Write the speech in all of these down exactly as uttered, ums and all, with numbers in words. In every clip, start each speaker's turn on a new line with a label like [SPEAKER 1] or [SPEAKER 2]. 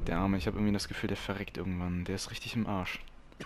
[SPEAKER 1] Der Arme, ich habe irgendwie das Gefühl, der verreckt irgendwann. Der ist richtig im Arsch.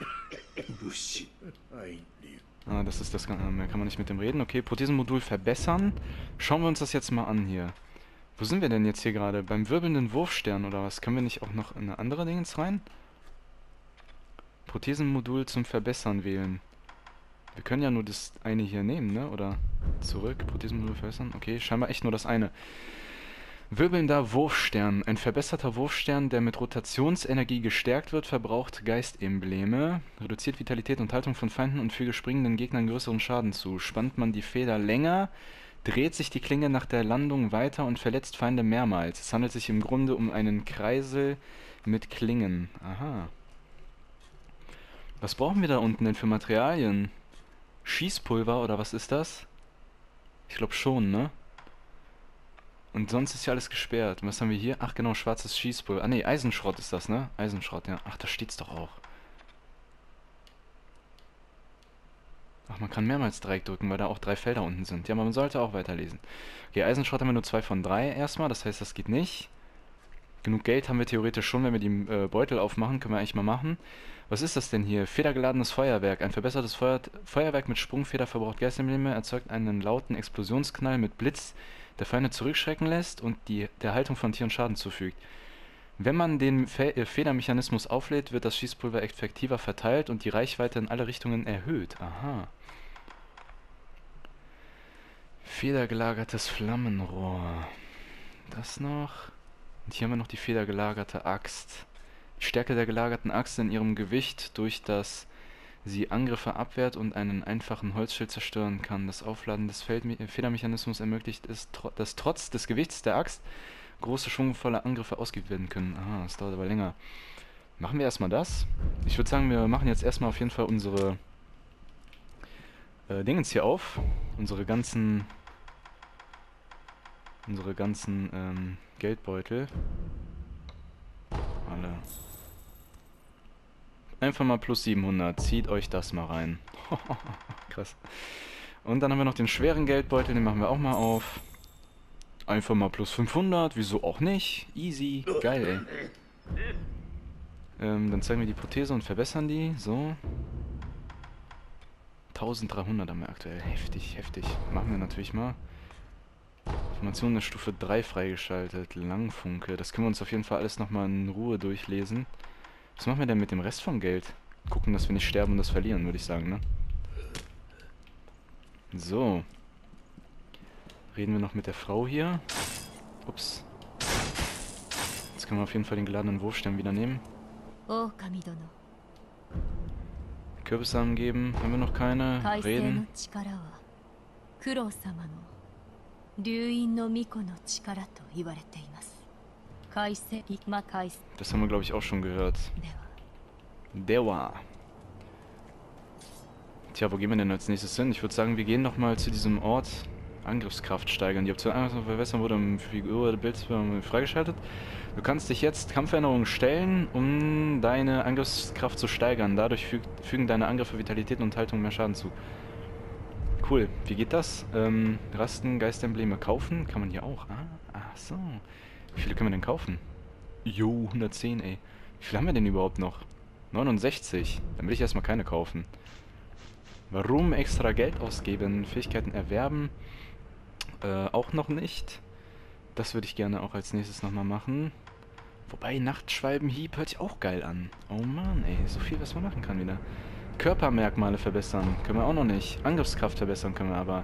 [SPEAKER 1] Ah, das ist das. Mehr kann man nicht mit dem reden. Okay, Prothesenmodul verbessern. Schauen wir uns das jetzt mal an hier. Wo sind wir denn jetzt hier gerade? Beim wirbelnden Wurfstern oder was? Können wir nicht auch noch in eine andere Dingens rein? Prothesenmodul zum Verbessern wählen. Wir können ja nur das eine hier nehmen, ne? Oder zurück. Prothesenmodul verbessern. Okay, scheinbar echt nur das eine. Wirbelnder Wurfstern. Ein verbesserter Wurfstern, der mit Rotationsenergie gestärkt wird, verbraucht Geistembleme, reduziert Vitalität und Haltung von Feinden und füge springenden Gegnern größeren Schaden zu. Spannt man die Feder länger, dreht sich die Klinge nach der Landung weiter und verletzt Feinde mehrmals. Es handelt sich im Grunde um einen Kreisel mit Klingen. Aha. Was brauchen wir da unten denn für Materialien? Schießpulver oder was ist das? Ich glaube schon, ne? Und sonst ist ja alles gesperrt. Und was haben wir hier? Ach genau, schwarzes Schießpulver. Ah ne, Eisenschrott ist das, ne? Eisenschrott, ja. Ach, da steht's doch auch. Ach, man kann mehrmals Dreieck drücken, weil da auch drei Felder unten sind. Ja, man sollte auch weiterlesen. Okay, Eisenschrott haben wir nur zwei von drei erstmal. Das heißt, das geht nicht. Genug Geld haben wir theoretisch schon, wenn wir die äh, Beutel aufmachen. Können wir eigentlich mal machen. Was ist das denn hier? Federgeladenes Feuerwerk. Ein verbessertes Feuer Feuerwerk mit Sprungfeder verbraucht Geistembleme, erzeugt einen lauten Explosionsknall mit Blitz, der Feinde zurückschrecken lässt und die der Haltung von Tieren Schaden zufügt. Wenn man den Fe äh, Federmechanismus auflädt, wird das Schießpulver effektiver verteilt und die Reichweite in alle Richtungen erhöht. Aha. Federgelagertes Flammenrohr. Das noch. Und hier haben wir noch die federgelagerte Axt. Die Stärke der gelagerten Axt in ihrem Gewicht, durch das sie Angriffe abwehrt und einen einfachen Holzschild zerstören kann. Das Aufladen des Feldme Federmechanismus ermöglicht es, tro dass trotz des Gewichts der Axt große, schwungvolle Angriffe ausgeübt werden können. Aha, das dauert aber länger. Machen wir erstmal das. Ich würde sagen, wir machen jetzt erstmal auf jeden Fall unsere äh, Dingens hier auf. Unsere ganzen unsere ganzen ähm, Geldbeutel. Alle. Einfach mal plus siebenhundert. Zieht euch das mal rein. Krass. Und dann haben wir noch den schweren Geldbeutel. Den machen wir auch mal auf. Einfach mal plus fünfhundert. Wieso auch nicht? Easy. Geil, ey. Ähm, dann zeigen wir die Prothese und verbessern die. So. eintausenddreihundert haben wir aktuell. Heftig, heftig. Machen wir natürlich mal. Informationen der Stufe drei freigeschaltet. Langfunke. Das können wir uns auf jeden Fall alles nochmal in Ruhe durchlesen. Was machen wir denn mit dem Rest vom Geld? Gucken, dass wir nicht sterben und das verlieren, würde ich sagen, ne? So. Reden wir noch mit der Frau hier. Ups. Jetzt können wir auf jeden Fall den geladenen Wurfstern wieder nehmen. Kürbissamen geben. Haben wir noch keine? Reden. Das haben wir, glaube ich, auch schon gehört. Dewa. Tja, wo gehen wir denn als nächstes hin? Ich würde sagen, wir gehen nochmal zu diesem Ort. Angriffskraft steigern. Die Option Angriffskraft verbessern wurde im Figur Bild freigeschaltet. Du kannst dich jetzt Kampfveränderungen stellen, um deine Angriffskraft zu steigern. Dadurch füg fügen deine Angriffe Vitalität und Haltung mehr Schaden zu. Cool. Wie geht das? Ähm, Rasten, Geistembleme kaufen. Kann man hier auch. Ah, ach so. Wie viele können wir denn kaufen? Jo, hundertzehn, ey. Wie viele haben wir denn überhaupt noch? neunundsechzig. Dann will ich erstmal keine kaufen. Warum extra Geld ausgeben? Fähigkeiten erwerben? Äh, auch noch nicht. Das würde ich gerne auch als nächstes nochmal machen. Wobei, Nachtschwalbenhieb hört sich auch geil an. Oh Mann, ey. So viel, was man machen kann wieder. Körpermerkmale verbessern. Können wir auch noch nicht. Angriffskraft verbessern können wir aber.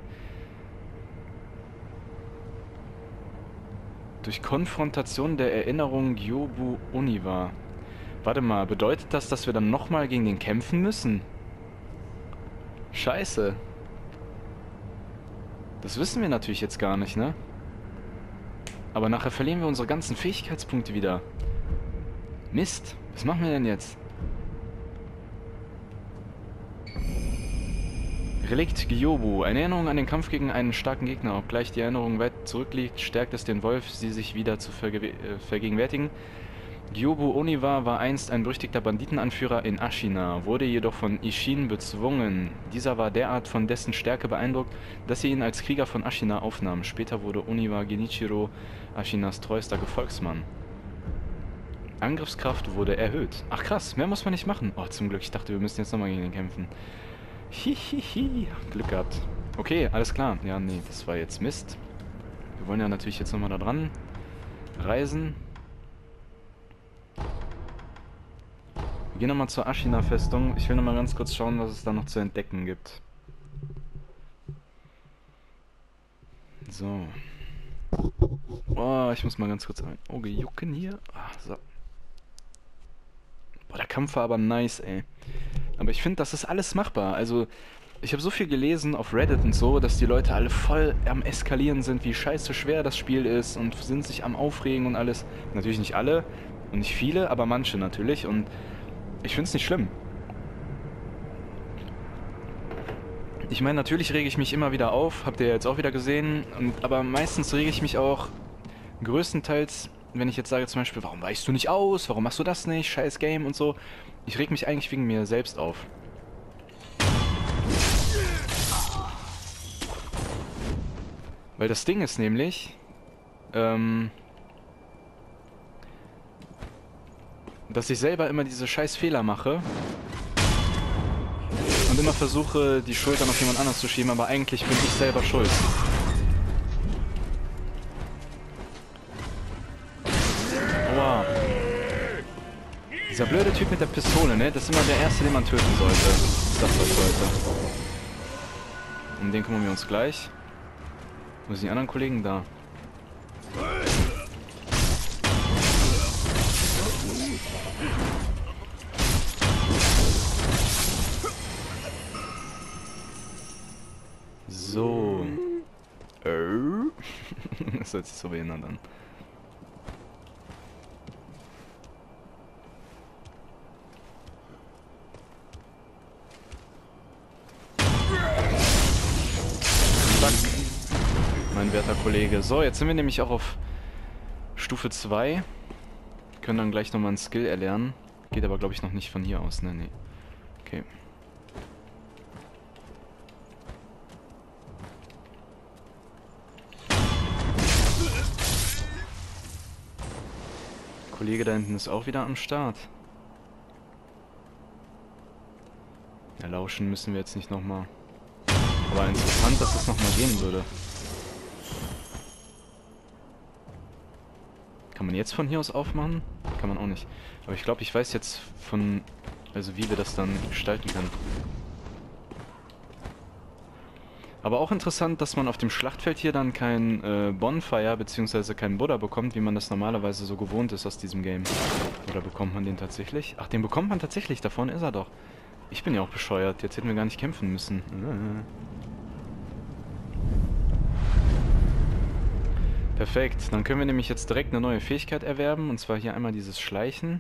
[SPEAKER 1] Durch Konfrontation der Erinnerung Gyobu Oniwa. Warte mal, bedeutet das, dass wir dann nochmal gegen den kämpfen müssen? Scheiße. Das wissen wir natürlich jetzt gar nicht, ne? Aber nachher verlieren wir unsere ganzen Fähigkeitspunkte wieder. Mist. Was machen wir denn jetzt? Relikt Gyobu. Eine Erinnerung an den Kampf gegen einen starken Gegner. Obgleich die Erinnerung weit zurückliegt, stärkt es den Wolf, sie sich wieder zu verge äh, vergegenwärtigen. Gyobu Oniwa war einst ein berüchtigter Banditenanführer in Ashina, wurde jedoch von Isshin bezwungen. Dieser war derart von dessen Stärke beeindruckt, dass sie ihn als Krieger von Ashina aufnahm. Später wurde Oniwa Genichiro Ashinas treuester Gefolgsmann. Angriffskraft wurde erhöht. Ach krass, mehr muss man nicht machen. Oh, zum Glück. Ich dachte, wir müssen jetzt nochmal gegen ihn kämpfen. Hihihi. Glück gehabt. Okay, alles klar. Ja, nee, das war jetzt Mist. Wir wollen ja natürlich jetzt nochmal da dran reisen. Wir gehen nochmal zur Ashina-Festung. Ich will nochmal ganz kurz schauen, was es da noch zu entdecken gibt. So. Oh, ich muss mal ganz kurz ein Auge jucken hier. Ah, so. Boah, der Kampf war aber nice, ey. Aber ich finde, das ist alles machbar. Also, ich habe so viel gelesen auf Reddit und so, dass die Leute alle voll am Eskalieren sind, wie scheiße schwer das Spiel ist und sind sich am Aufregen und alles. Natürlich nicht alle und nicht viele, aber manche natürlich. Und ich finde es nicht schlimm. Ich meine, natürlich rege ich mich immer wieder auf, habt ihr jetzt auch wieder gesehen, und, aber meistens rege ich mich auch größtenteils, wenn ich jetzt sage zum Beispiel, warum weichst du nicht aus, warum machst du das nicht, scheiß Game und so. Ich reg mich eigentlich wegen mir selbst auf. Weil das Ding ist nämlich, ähm, dass ich selber immer diese scheiß Fehler mache und immer versuche, die Schuld dann auf jemand anderes zu schieben, aber eigentlich bin ich selber schuld. Wow. Dieser blöde Typ mit der Pistole, ne? Das ist immer der erste, den man töten sollte. Das ist das, was ich wollte. Um den kümmern wir uns gleich. Wo sind die anderen Kollegen? Da. So. Das hört sich so behindert an. Zack. Mein werter Kollege. So, jetzt sind wir nämlich auch auf Stufe zwei. Können dann gleich nochmal einen Skill erlernen. Geht aber, glaube ich, noch nicht von hier aus, ne? Nee. Okay. Der Kollege da hinten ist auch wieder am Start. Ja, lauschen müssen wir jetzt nicht nochmal. Aber interessant, dass das nochmal gehen würde. Kann man jetzt von hier aus aufmachen? Kann man auch nicht. Aber ich glaube, ich weiß jetzt von... Also wie wir das dann gestalten können. Aber auch interessant, dass man auf dem Schlachtfeld hier dann kein äh, Bonfire bzw. kein Buddha bekommt, wie man das normalerweise so gewohnt ist aus diesem Game. Oder bekommt man den tatsächlich? Ach, den bekommt man tatsächlich. Da vorne ist er doch. Ich bin ja auch bescheuert. Jetzt hätten wir gar nicht kämpfen müssen. Perfekt. Dann können wir nämlich jetzt direkt eine neue Fähigkeit erwerben. Und zwar hier einmal dieses Schleichen.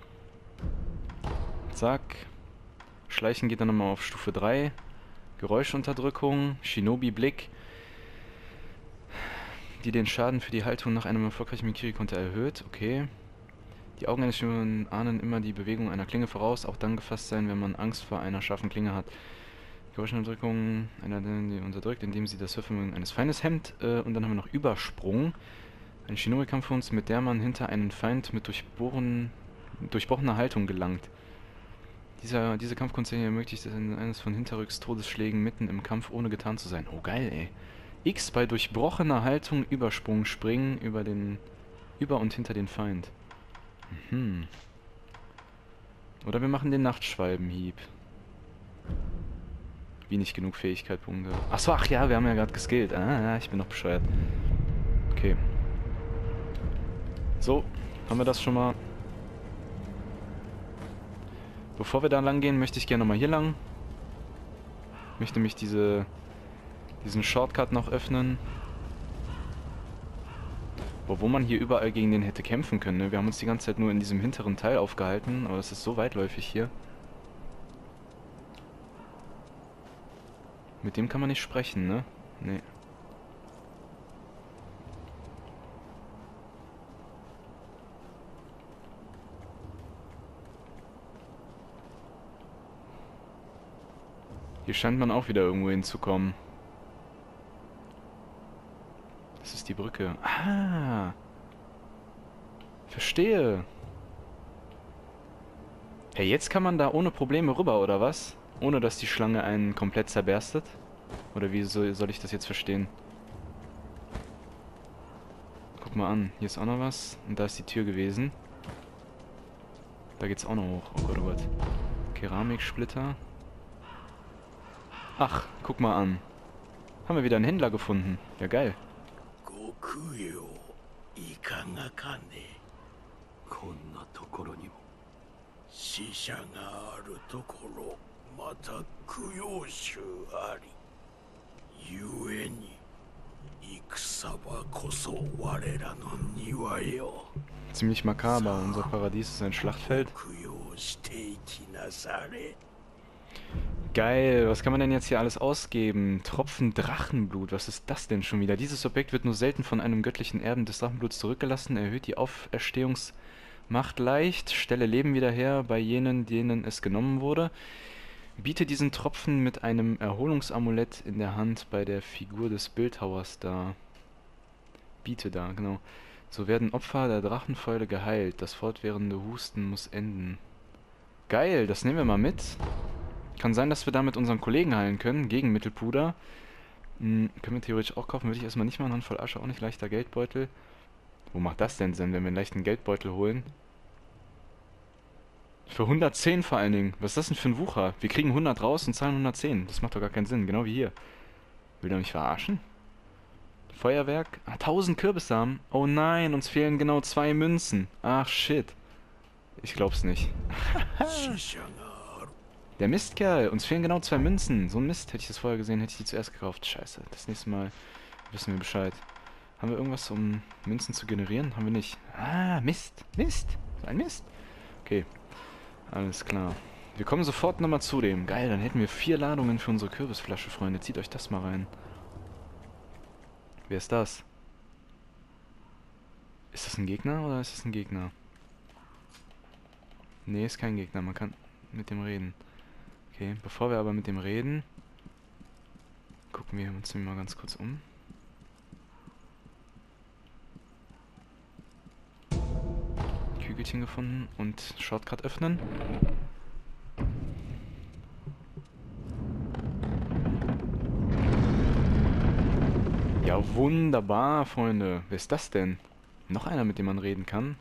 [SPEAKER 1] Zack. Schleichen geht dann nochmal auf Stufe drei. Geräuschunterdrückung. Shinobi-Blick. Die den Schaden für die Haltung nach einem erfolgreichen Mikiri-Konter erhöht. Okay. Die Augen eines Schwimmenden ahnen immer die Bewegung einer Klinge voraus. Auch dann gefasst sein, wenn man Angst vor einer scharfen Klinge hat. Geräuschunterdrückung, einer, die unterdrückt, indem sie das Hörvermögen eines Feindes hemmt. Äh, und dann haben wir noch Übersprung. Eine Shinobi-Kampfkunst, mit der man hinter einen Feind mit durchbohren, durchbrochener Haltung gelangt. Dieser, diese Kampfkunst ermöglicht es eines von hinterrücks Todesschlägen mitten im Kampf ohne getan zu sein. Oh geil, ey. X bei durchbrochener Haltung Übersprung springen über den über und hinter den Feind. Mhm. Oder wir machen den Nachtschwalbenhieb. Wie nicht genug Fähigkeitspunkte. Achso, ach ja, wir haben ja gerade geskillt. Ah, ja, ich bin noch bescheuert. Okay. So, haben wir das schon mal. Bevor wir da lang gehen, möchte ich gerne nochmal hier lang. Ich möchte mich diese, diesen Shortcut noch öffnen. Boah, wo man hier überall gegen den hätte kämpfen können, ne? Wir haben uns die ganze Zeit nur in diesem hinteren Teil aufgehalten, aber es ist so weitläufig hier. Mit dem kann man nicht sprechen, ne? Nee. Hier scheint man auch wieder irgendwo hinzukommen. Das ist die Brücke. Ah! Verstehe! Hey, jetzt kann man da ohne Probleme rüber, oder was? Ohne dass die Schlange einen komplett zerberstet? Oder wie soll, soll ich das jetzt verstehen? Guck mal an, hier ist auch noch was. Und da ist die Tür gewesen. Da geht's auch noch hoch. Oh Gott, oh Gott. Keramiksplitter. Ach, guck mal an. Haben wir wieder einen Händler gefunden. Ja, geil.
[SPEAKER 2] いかがかね。こんなところにも死者があるところ、また供養衆あり。ゆえに戦場こそ我らの庭よ。
[SPEAKER 1] Ziemlich makaber. Unser Paradies ist ein Schlachtfeld.
[SPEAKER 2] 供養していきなされ。
[SPEAKER 1] Geil, was kann man denn jetzt hier alles ausgeben? Tropfen Drachenblut, was ist das denn schon wieder? Dieses Objekt wird nur selten von einem göttlichen Erben des Drachenbluts zurückgelassen, erhöht die Auferstehungsmacht leicht, stelle Leben wieder her bei jenen, denen es genommen wurde. Biete diesen Tropfen mit einem Erholungsamulett in der Hand bei der Figur des Bildhauers dar. Biete da, genau. So werden Opfer der Drachenfäule geheilt. Das fortwährende Husten muss enden. Geil, das nehmen wir mal mit. Kann sein, dass wir damit unseren Kollegen heilen können, gegen Mittelpuder. Hm, können wir theoretisch auch kaufen, würde ich erstmal nicht machen. Handvoll Asche, auch nicht leichter Geldbeutel. Wo macht das denn Sinn, wenn wir einen leichten Geldbeutel holen? Für hundertzehn vor allen Dingen. Was ist das denn für ein Wucher? Wir kriegen hundert raus und zahlen hundertzehn. Das macht doch gar keinen Sinn, genau wie hier. Will der mich verarschen? Feuerwerk? Ah, tausend Kürbissamen. Oh nein, uns fehlen genau zwei Münzen. Ach shit. Ich glaub's nicht. Der Mistkerl, uns fehlen genau zwei Münzen. So ein Mist, hätte ich das vorher gesehen, hätte ich die zuerst gekauft. Scheiße, das nächste Mal wissen wir Bescheid. Haben wir irgendwas, um Münzen zu generieren? Haben wir nicht. Ah, Mist, Mist, so ein Mist. Okay, alles klar. Wir kommen sofort nochmal zu dem. Geil, dann hätten wir vier Ladungen für unsere Kürbisflasche, Freunde. Zieht euch das mal rein. Wer ist das? Ist das ein Gegner oder ist das ein Gegner? Nee, ist kein Gegner, man kann mit dem reden. Okay, bevor wir aber mit dem reden, gucken wir uns mal ganz kurz um. Kügelchen gefunden und Shortcut öffnen. Ja, wunderbar, Freunde. Wer ist das denn? Noch einer, mit dem man reden kann?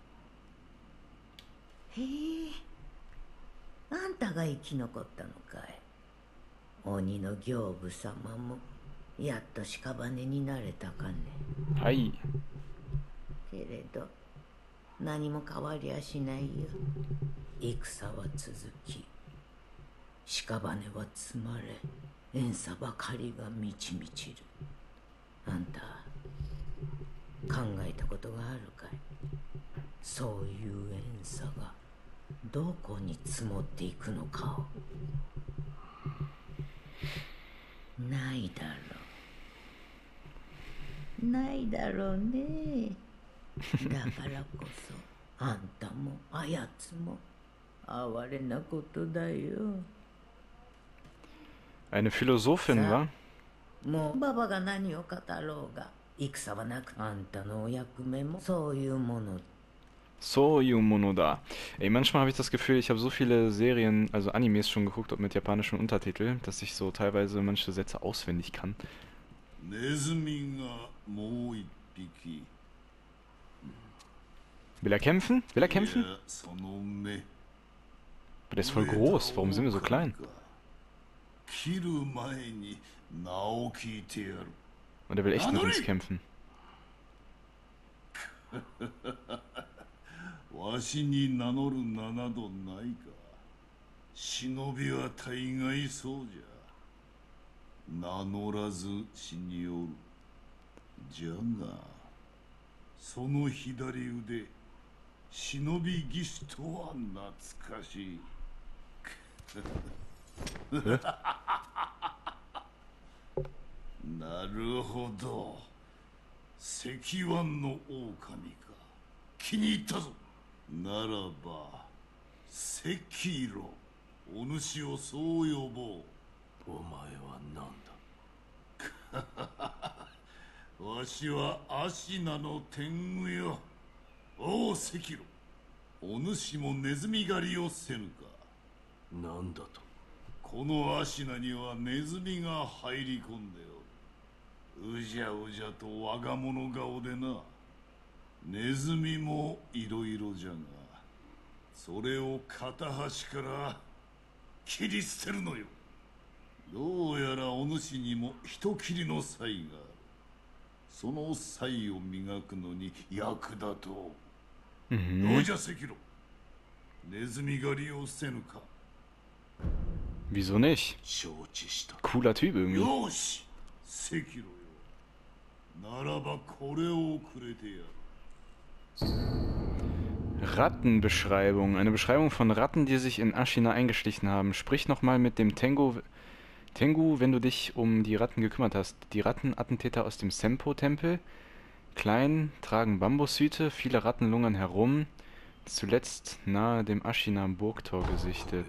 [SPEAKER 3] へえ、あんたが生き残ったのかい。鬼の行部様もやっと屍になれたかね。
[SPEAKER 1] はい。
[SPEAKER 3] けれど何も変わりゃしないよ。戦は続き、屍は積まれ、怨嗟ばかりが満ち満ちる。あんた考えたことがあるかい。そういう怨嗟がどこに積もっていくのかを。ないだろう。ないだろうね。だからこそあんたもあやつも哀れなことだよ。
[SPEAKER 1] Eine Philosophin, wa?
[SPEAKER 3] もうババが何を語ろうが戦はなく、あんたのお役目もそういうもの。
[SPEAKER 1] So Yumonoda. Ey, manchmal habe ich das Gefühl, ich habe so viele Serien, also Animes schon geguckt mit japanischen Untertiteln, dass ich so teilweise manche Sätze auswendig kann. Will er kämpfen? Will er kämpfen? Aber der ist voll groß. Warum sind wir so klein? Und er will echt mit uns kämpfen.
[SPEAKER 2] わしに名乗る名などないか。忍びは大概そうじゃ。名乗らず死におる。じゃが、その左腕、忍び義手とは懐かしい。なるほど。石腕の狼か。気に入ったぞ。ならば、赤色、お主をそう呼ぼう。お前は何だ。わしはアシナの天狗よ。おう赤色、 お主もネズミ狩りをせぬか。
[SPEAKER 4] なんだと。
[SPEAKER 2] このアシナにはネズミが入り込んでおる。うじゃうじゃと我が物顔でな。ネズミもいろいろじゃが、それを片端から切り捨てるのよ。どうやらお主にも人斬りの才がある。その才を磨くのに役立とう。
[SPEAKER 1] Mhm.
[SPEAKER 2] どうじゃ赤炉、ネズミ狩りをせぬか。
[SPEAKER 1] Wieso nicht?
[SPEAKER 4] 承知した。
[SPEAKER 1] Cooler Typ irgendwie.
[SPEAKER 2] よし、赤炉よ。ならばこれをくれてやる。
[SPEAKER 1] Rattenbeschreibung. Eine Beschreibung von Ratten, die sich in Ashina eingeschlichen haben. Sprich nochmal mit dem Tengu, Tengu, wenn du dich um die Ratten gekümmert hast. Die Rattenattentäter aus dem Senpo-Tempel. Klein, tragen Bambushüte, viele Ratten lungern herum. Zuletzt nahe dem Ashina-Burgtor gesichtet.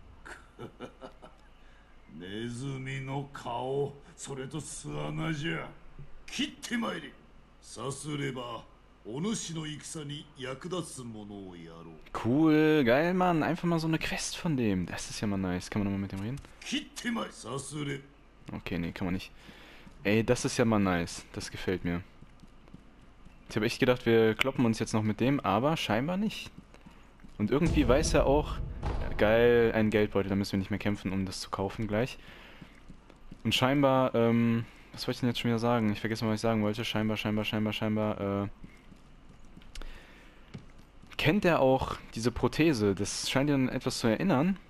[SPEAKER 2] ネズミの顔、それと巣穴じゃ。切ってまいれ。さすればお主の戦に役立つものをやろう。
[SPEAKER 1] Cool, geil, Mann. Einfach mal so eine Quest von dem. Das ist ja mal nice. Kann man nochmal mit dem reden?
[SPEAKER 2] 切ってまい。さすれ。
[SPEAKER 1] Okay, nee, kann man nicht. Ey, das ist ja mal nice. Das gefällt mir. Ich habe echt gedacht, wir kloppen uns jetzt noch mit dem, aber scheinbar nicht. Und irgendwie weiß er auch... Ja, geil, ein Geldbeutel, da müssen wir nicht mehr kämpfen, um das zu kaufen gleich. Und scheinbar, ähm... was wollte ich denn jetzt schon wieder sagen? Ich vergesse mal, was ich sagen wollte. Scheinbar, scheinbar, scheinbar, scheinbar, äh... kennt er auch diese Prothese. Das scheint ihn an etwas zu erinnern.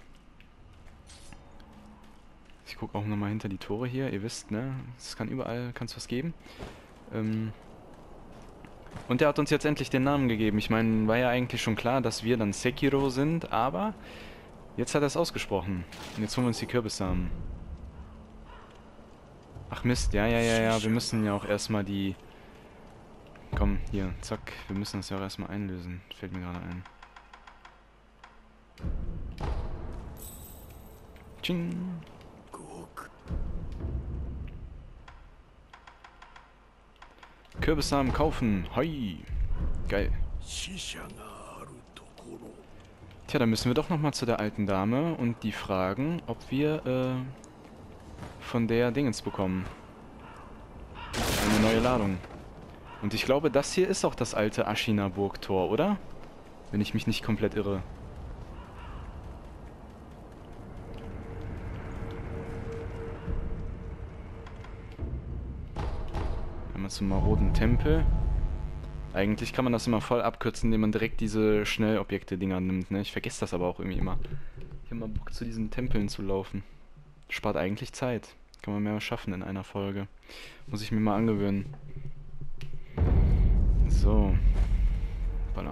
[SPEAKER 1] Ich gucke auch nochmal hinter die Tore hier. Ihr wisst, ne? Es kann überall, kann es was geben. Ähm... Und er hat uns jetzt endlich den Namen gegeben. Ich meine, war ja eigentlich schon klar, dass wir dann Sekiro sind, aber jetzt hat er es ausgesprochen. Und jetzt holen wir uns die Kürbissamen. Ach Mist, ja, ja, ja, ja, wir müssen ja auch erstmal die... Komm, hier, zack, wir müssen das ja auch erstmal einlösen. Fällt mir gerade ein. Tsching. Kürbissamen kaufen. Hoi. Geil. Tja, dann müssen wir doch nochmal zu der alten Dame und die fragen, ob wir äh, von der Dingens bekommen. Eine neue Ladung. Und ich glaube, das hier ist auch das alte Ashina-Burgtor, oder? Wenn ich mich nicht komplett irre. Einmal zum maroden Tempel. Eigentlich kann man das immer voll abkürzen, indem man direkt diese Schnellobjekte-Dinger nimmt, ne? Ich vergesse das aber auch irgendwie immer. Ich habe mal Bock, zu diesen Tempeln zu laufen. Spart eigentlich Zeit. Kann man mehr schaffen in einer Folge. Muss ich mir mal angewöhnen. So. Balla.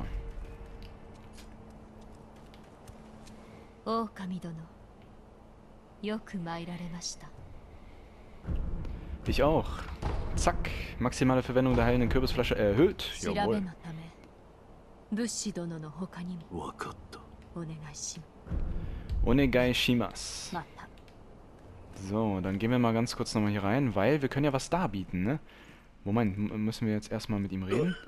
[SPEAKER 1] Ich auch. Zack. Maximale Verwendung der heilenden Kürbisflasche erhöht. Jawohl. Onegai shimasu. So, dann gehen wir mal ganz kurz nochmal hier rein, weil wir können ja was darbieten, ne? Moment, müssen wir jetzt erstmal mit ihm reden?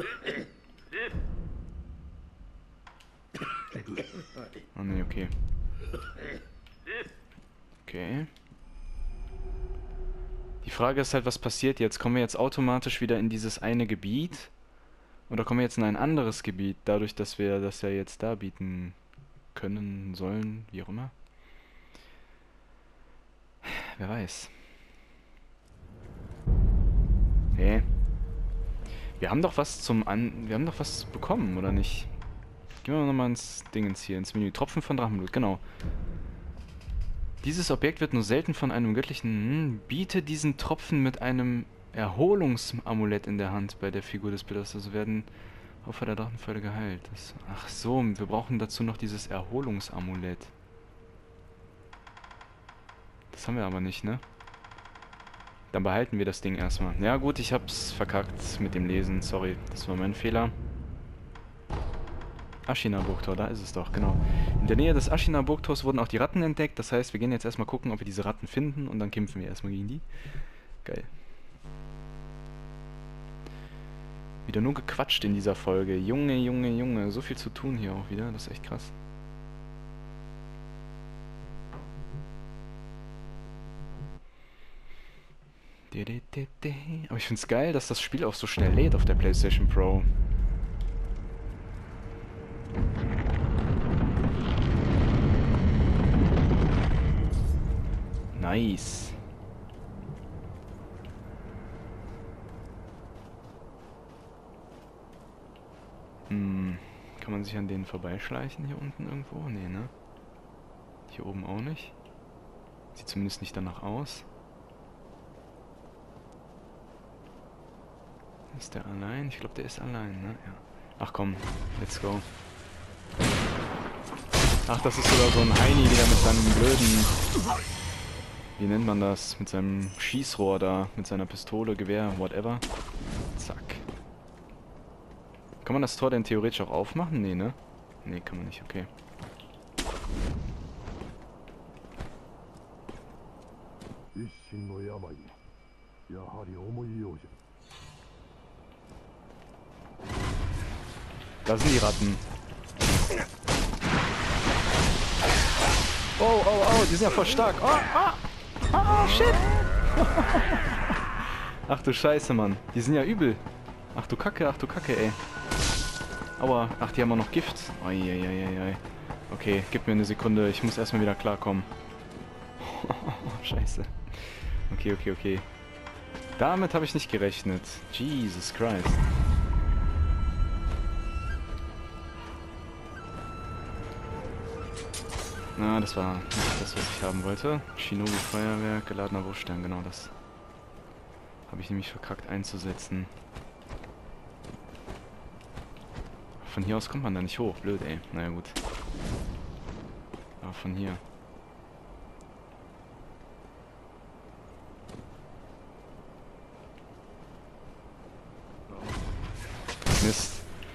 [SPEAKER 1] Oh ne, okay. Okay. Die Frage ist halt, was passiert jetzt? Kommen wir jetzt automatisch wieder in dieses eine Gebiet? Oder kommen wir jetzt in ein anderes Gebiet, dadurch, dass wir das ja jetzt darbieten können, sollen, wie auch immer? Wer weiß. Hä? Wir haben doch was zum An... Wir haben doch was bekommen, oder nicht? Gehen wir nochmal ins Dingens hier, ins Menü. Tropfen von Drachenblut, genau. Dieses Objekt wird nur selten von einem göttlichen... Hm, biete diesen Tropfen mit einem Erholungsamulett in der Hand bei der Figur des Bildes. Also werden Opfer der Drachenfäule geheilt. Das, ach so, wir brauchen dazu noch dieses Erholungsamulett. Das haben wir aber nicht, ne? Dann behalten wir das Ding erstmal. Ja gut, ich hab's verkackt mit dem Lesen. Sorry, das war mein Fehler. Ashina-Burgtor, da ist es doch, genau. In der Nähe des Ashina-Burgtors wurden auch die Ratten entdeckt. Das heißt, wir gehen jetzt erstmal gucken, ob wir diese Ratten finden. Und dann kämpfen wir erstmal gegen die. Geil. Wieder nur gequatscht in dieser Folge. Junge, Junge, Junge. So viel zu tun hier auch wieder. Das ist echt krass. Aber ich find's geil, dass das Spiel auch so schnell lädt auf der PlayStation Pro. Nice. Hm, kann man sich an denen vorbeischleichen hier unten irgendwo? Nee, ne? Hier oben auch nicht. Sieht zumindest nicht danach aus. Ist der allein? Ich glaube, der ist allein, ne? Ja. Ach komm, let's go. Ach, das ist sogar so ein Heini wieder mit seinem blöden... Wie nennt man das? Mit seinem Schießrohr da, mit seiner Pistole, Gewehr, whatever. Zack. Kann man das Tor denn theoretisch auch aufmachen? Nee, ne? Nee, kann man nicht, okay. Da sind die Ratten. Oh, oh, oh, die sind ja voll stark. Oh, oh, oh, shit. Ach du Scheiße, Mann. Die sind ja übel. Ach du Kacke, ach du Kacke, ey. Aua, ach, die haben auch noch Gift. Eieieiei. Okay, gib mir eine Sekunde. Ich muss erstmal wieder klarkommen. Scheiße. Okay, okay, okay. Damit habe ich nicht gerechnet. Jesus Christ. Na, das war nicht das, was ich haben wollte. Shinobi Feuerwerk, geladener Wurfstern, genau das. Habe ich nämlich verkackt einzusetzen. Von hier aus kommt man da nicht hoch, blöd ey. Naja gut. Aber von hier. Mist.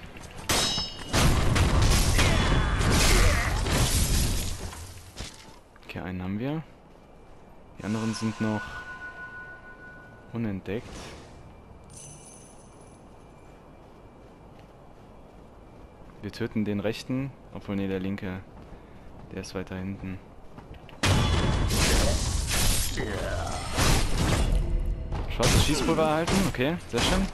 [SPEAKER 1] Okay, einen haben wir. Die anderen sind noch unentdeckt. Wir töten den rechten, obwohl ne, der linke, der ist weiter hinten. Schwarzes Schießpulver erhalten, okay, sehr schön.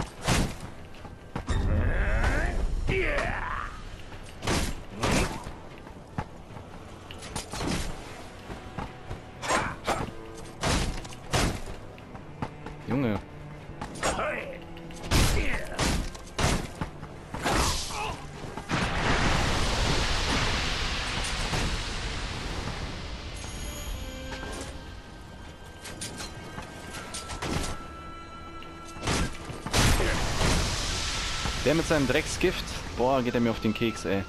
[SPEAKER 1] Junge. Der mit seinem Drecksgift. Boah, geht er mir auf den Keks, ey.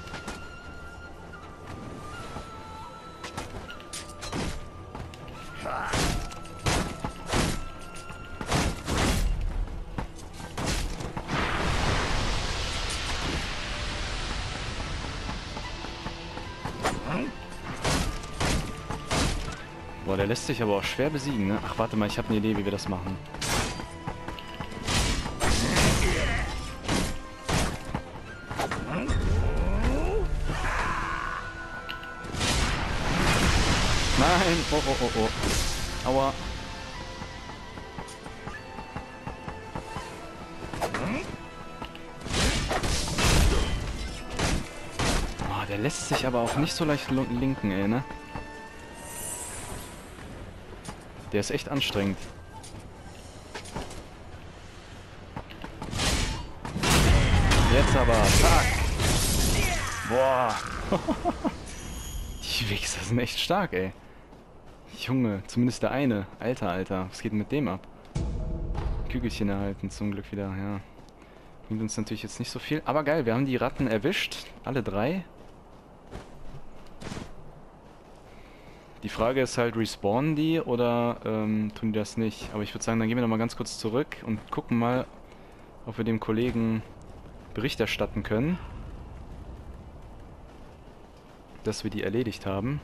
[SPEAKER 1] Boah, der lässt sich aber auch schwer besiegen, ne? Ach, warte mal, ich habe eine Idee, wie wir das machen. Nein! Oh, oh, oh, oh. Aua. Oh, der lässt sich aber auch nicht so leicht linken, ey, ne? Der ist echt anstrengend. Jetzt aber. Zack! Boah! Die Wichser sind echt stark, ey. Junge, zumindest der eine. Alter, Alter. Was geht denn mit dem ab? Kügelchen erhalten, zum Glück wieder, ja. Bringt uns natürlich jetzt nicht so viel. Aber geil, wir haben die Ratten erwischt. Alle drei. Die Frage ist halt, respawnen die oder ähm, tun die das nicht? Aber ich würde sagen, dann gehen wir noch mal ganz kurz zurück und gucken mal, ob wir dem Kollegen Bericht erstatten können, dass wir die erledigt haben.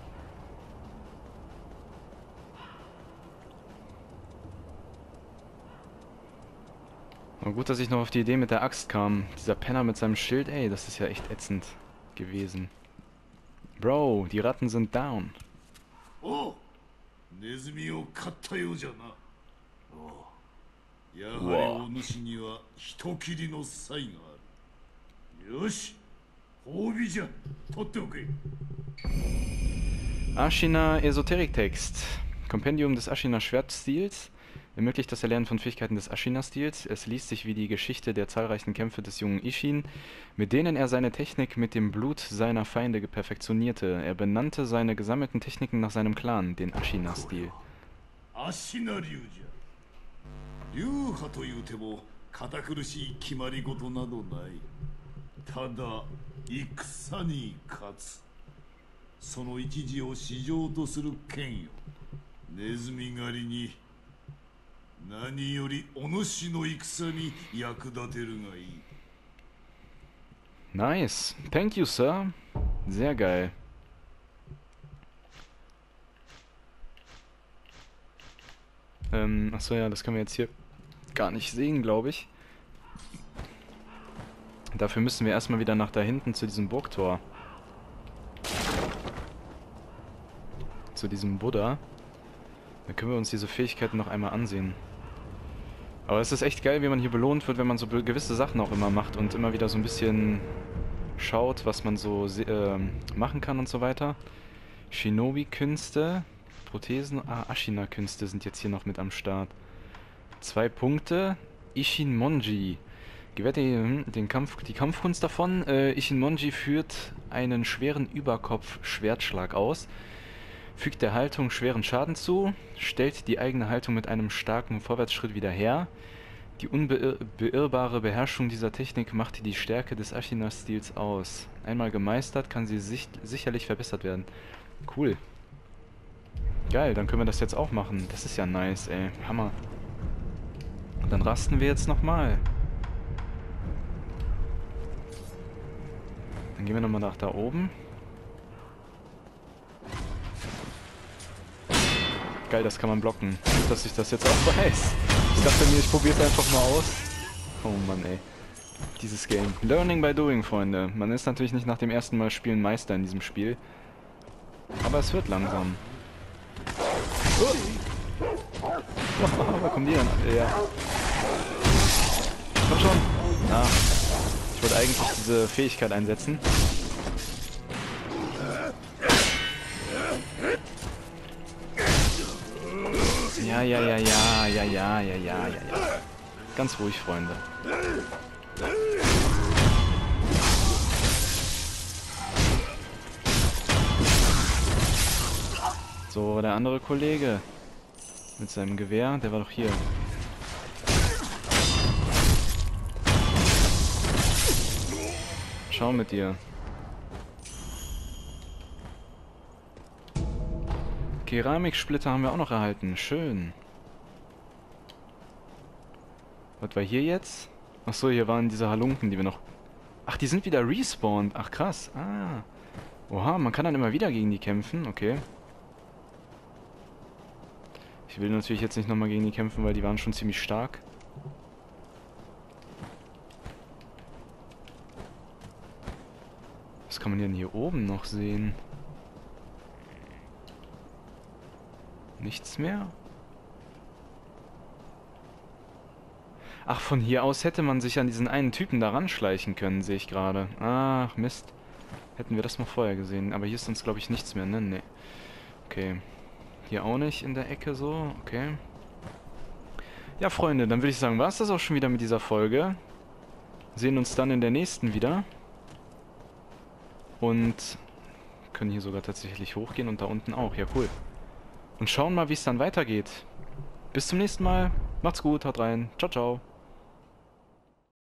[SPEAKER 1] Aber gut, dass ich noch auf die Idee mit der Axt kam. Dieser Penner mit seinem Schild, ey, das ist ja echt ätzend gewesen. Bro, die Ratten sind down.
[SPEAKER 2] Oh, ネズミを買ったようじゃな。
[SPEAKER 4] おう。
[SPEAKER 2] やはりお主には人斬りの才がある。よし、褒美じゃ。取っておけ。
[SPEAKER 1] Ashina Esoterik-Text. Kompendium des Ashina Schwertstils. Ermöglicht das Erlernen von Fähigkeiten des Ashina-Stils. Es liest sich wie die Geschichte der zahlreichen Kämpfe des jungen Ishin, mit denen er seine Technik mit dem Blut seiner Feinde perfektionierte. Er benannte seine gesammelten Techniken nach seinem Clan, den Ashina-Stil.
[SPEAKER 2] アシナ流じゃ。流派というても堅苦しい決まり事などない。ただ戦に勝つ。その一時を市場とする剣よ。ネズミ狩りに何よりお主の戦に役立てるがいい。
[SPEAKER 1] Nice. Thank you, Sir. Sehr geil. Ähm, achso, ja, das können wir jetzt hier gar nicht sehen, glaube ich. Dafür müssen wir erstmal wieder nach da hinten zu diesem Burgtor. Zu diesem Buddha. Dann können wir uns diese Fähigkeiten noch einmal ansehen. Aber es ist echt geil, wie man hier belohnt wird, wenn man so gewisse Sachen auch immer macht und immer wieder so ein bisschen schaut, was man so äh, machen kann und so weiter. Shinobi-Künste, Prothesen, ah, Ashina-Künste sind jetzt hier noch mit am Start. Zwei Punkte. Ishin-Monji. Gewährt den, den Kampf, die Kampfkunst davon. Äh, Ishin-Monji führt einen schweren Überkopf-Schwertschlag aus. Fügt der Haltung schweren Schaden zu, stellt die eigene Haltung mit einem starken Vorwärtsschritt wieder her. Die unbeirrbare Beherrschung dieser Technik macht die Stärke des Ashina-Stils aus. Einmal gemeistert, kann sie sich sicherlich verbessert werden. Cool. Geil, dann können wir das jetzt auch machen. Das ist ja nice, ey. Hammer. Und dann rasten wir jetzt nochmal. Dann gehen wir nochmal nach da oben. Geil, das kann man blocken. Gut, dass ich das jetzt auch weiß. Ich dachte mir, ich probiere es einfach mal aus. Oh Mann, ey. Dieses Game. Learning by doing, Freunde. Man ist natürlich nicht nach dem ersten Mal spielen Meister in diesem Spiel. Aber es wird langsam. Oh. Oh, wo kommen die denn? Ja. Komm schon. Ah. Ich wollte eigentlich diese Fähigkeit einsetzen. Ja, ja, ja, ja, ja, ja, ja, ja, ja, ja. Ganz ruhig, Freunde. So, der andere Kollege mit seinem Gewehr, der war doch hier. Schau mit dir. Keramiksplitter haben wir auch noch erhalten. Schön. Was war hier jetzt? Achso, hier waren diese Halunken, die wir noch... Ach, die sind wieder respawned. Ach, krass. Ah. Oha, man kann dann immer wieder gegen die kämpfen. Okay. Ich will natürlich jetzt nicht nochmal gegen die kämpfen, weil die waren schon ziemlich stark. Was kann man denn hier oben noch sehen? Nichts mehr? Ach, von hier aus hätte man sich an diesen einen Typen da ranschleichen können, sehe ich gerade. Ach, Mist. Hätten wir das mal vorher gesehen. Aber hier ist uns, glaube ich, nichts mehr, ne? Ne. Okay. Hier auch nicht in der Ecke so. Okay. Ja, Freunde, dann würde ich sagen, war es das auch schon wieder mit dieser Folge. Sehen uns dann in der nächsten wieder. Und können hier sogar tatsächlich hochgehen und da unten auch. Ja, cool. Und schauen mal, wie es dann weitergeht. Bis zum nächsten Mal. Macht's gut, haut rein. Ciao, ciao.